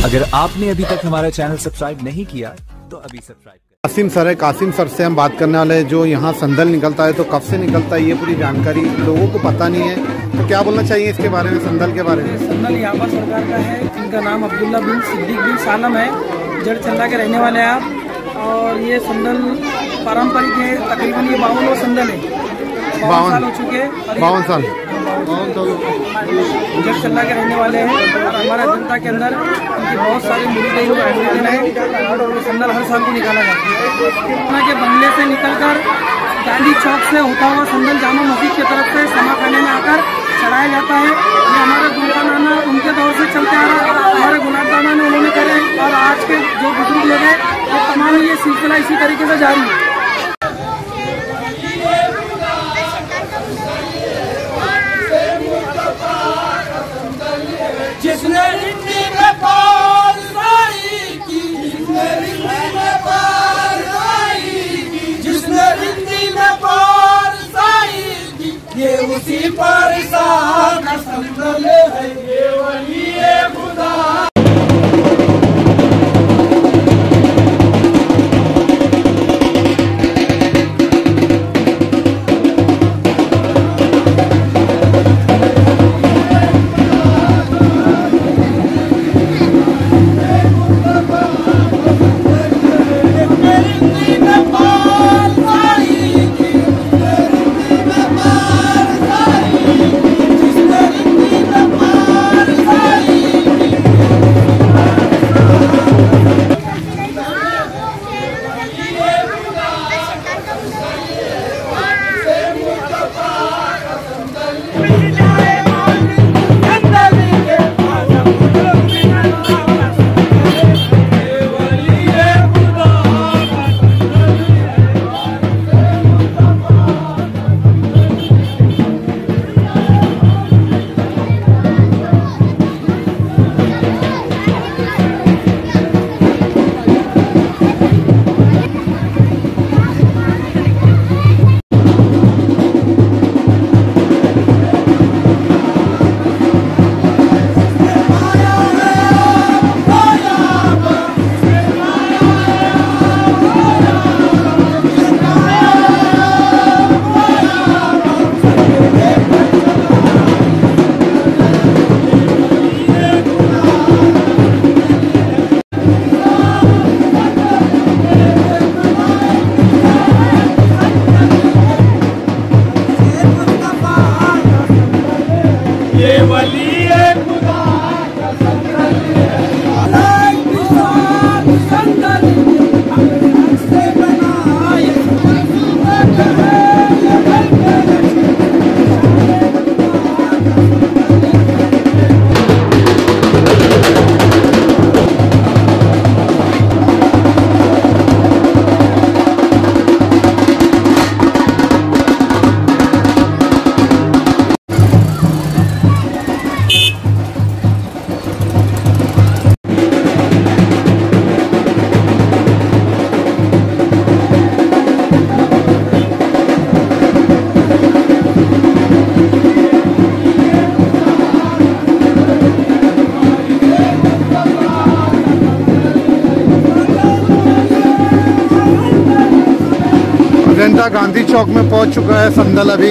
अगर आपने अभी तक हमारा चैनल सब्सक्राइब नहीं किया तो अभी सब्सक्राइब करें। कासिम सर है, कासिम सर से हम बात करने वाले हैं। जो यहाँ संदल निकलता है तो कब से निकलता है, ये पूरी जानकारी लोगों को पता नहीं है, तो क्या बोलना चाहिए इसके बारे में, संदल के बारे में? संदल यहाँ पर सरकार का है, इनका नाम अब्दुल्ला बिन सिद्दीक बिन सालम है। जड़ चल्ला के रहने वाले हैं आप। और ये संदल पारंपरिक है, तकरीबन ये 52 संदल है, 52 साल हो चुके हैं। 52 साल जड़ चल्ला के रहने वाले हैं। और हमारा जनता के अंदर उनकी बहुत सारी मिलिट्री एडमिशन है और संदल हर साल को निकाला जाता है। पटना के बंगले से निकलकर गांधी चौक से होता हुआ संदल जामा मस्जिद की तरफ से समा खाने में आकर चढ़ाया जाता है। ये हमारे गुलाबदाना उनके दौर से चलते आ रहा, हमारे गुलाबदाना ने उन्होंने करे और आज के जो बुजुर्ग लोग हैं वो तमाम ये सिलसिला इसी तरीके से जारी है। जिसने हिंदी में पारसाई की, जिसने हिंदी में पारसाई की, जिसने हिंदी में पारसाई की, ये उसी पारसा का संदल है, ये वली खुदा। जनता गांधी चौक में पहुंच चुका है संदल अभी।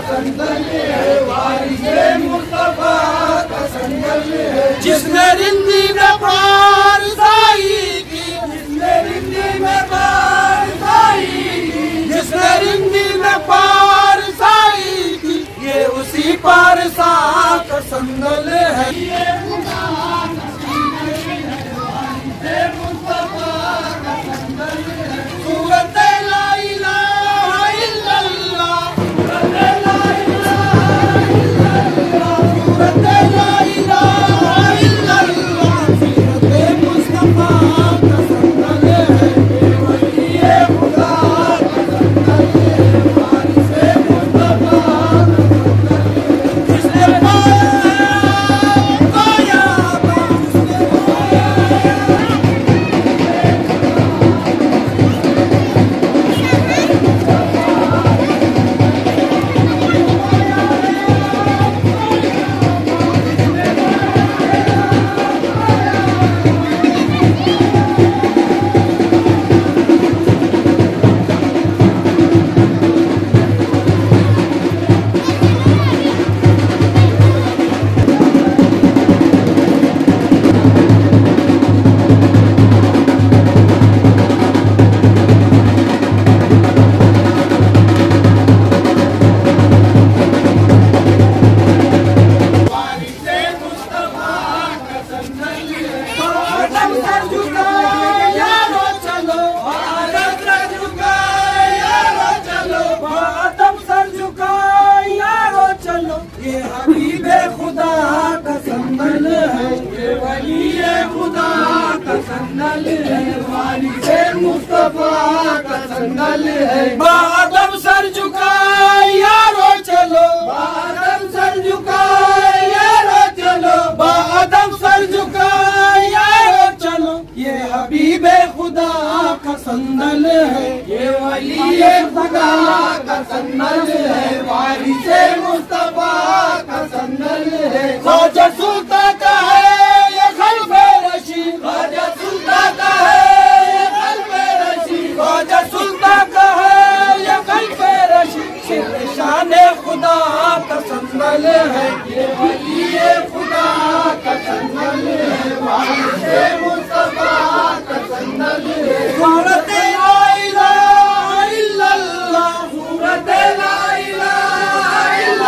संदल है, वारिसे मुस्तफा का संदल है। जिसने रिंदी में पारसाई की, जिसने रिंदी में पारसाई की, जिसने रिंदी में पारसाई की, ये उसी पारसा का संदल है। सूरत ला इलाहा इल्लल्लाह, सूरत ला इलाहा इल्लल्लाह, सीरत मुस्तफा का संदल है, वली खुदा का संदल है, वारिसे मुस्तफा का संदल है। जिसने पाया बादम सर झुकाए यारो चलो, बादम सर झुकाए यारो चलो, बादम सर झुकाए यारो चलो, ये हबीबे खुदा का संदल है, ये वली खुदा का संदल है, वारिसे मुस्तफा का संदल है। ख्वाजा सुल्तान का है ये खलीफे रशीद, ख्वाजा सुल्तान का है ये खलीफे रशीद, ख्वाजा सुल्तान का है ये खलीफे रशीद, शाने खुदा का संदल है, ये वली खुदा का संदल है, वारिसे मुस्तफा का संदल है। सूरत ला इलाहा इल्लल्लाह, सूरत ला इलाहा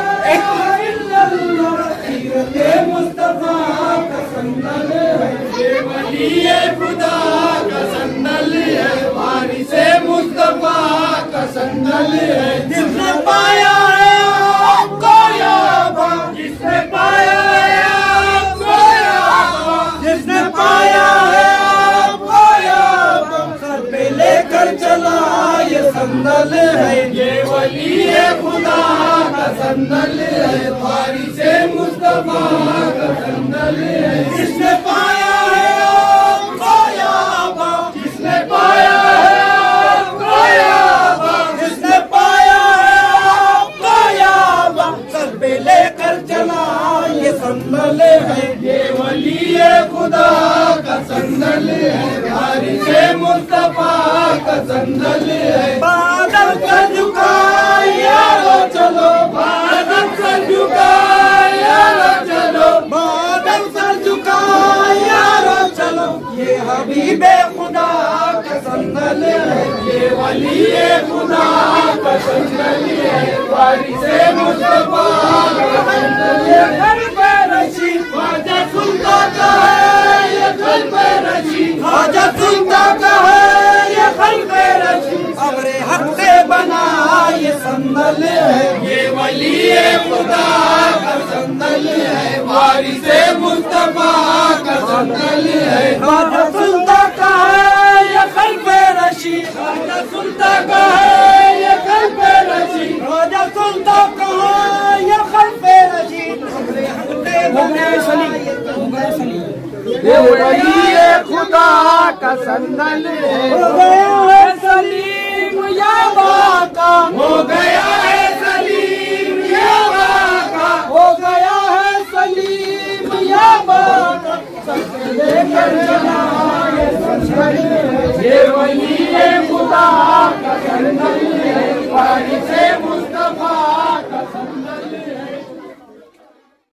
इल्लल्लाह, सीरत मुस्तफा का संदल है, ये वली खुदा का संदल है, वारिसे मुस्तफा का संदल है। जिसने पाया है आपको याबा, जिसने पाया है आपको याबा, जिसने पाया है आपको याबा, सर पे लेकर चला ये संदल है, ये वली खुदा का संदल है, वारिसे मुस्तफा का संदल है। जिसने पाया है आपको याबा, जिसने पाया है आपको याबा, जिसने पाया है आपको याबा, सर पे लेकर चला ये संदल है, ये वली खुदा का संदल है, वारिसे मुस्तफा का संदल है। बादल सर झुकाए यारो चलो, बादल सर झुकाए यारो चलो, बादल सर झुकाए यारो चलो, ये हबीबे खुदा का संदल है, ये वली खुदा का संदल है, वारिसे मुस्तफा का संदल है। खलीफे रशीद ख्वाजा सुल्तान का है ये खलीफे रशीद, ख्वाजा सुल्तान का है ये खलीफे रशीद, अमरे हक से बना ये संदल है, ये वली खुदा का संदल है, वारिसे मुस्तफा का संदल है। ख्वाजा सुल्तान का है ये खलीफे रशीद, ख्वाजा सुल्तान का है ये खलीफे रशीद, ख्वाजा सुल्तान का है ये खलीफे रशीद, अमरे हक से बना ये वली खुदा का संदल है। हो गया है सलीम याबा का, हो गया है सलीम याबा का, हो गया है सलीम याबा का, सब लेकर चला ये संदल है, ये वली खुदा का संदल है,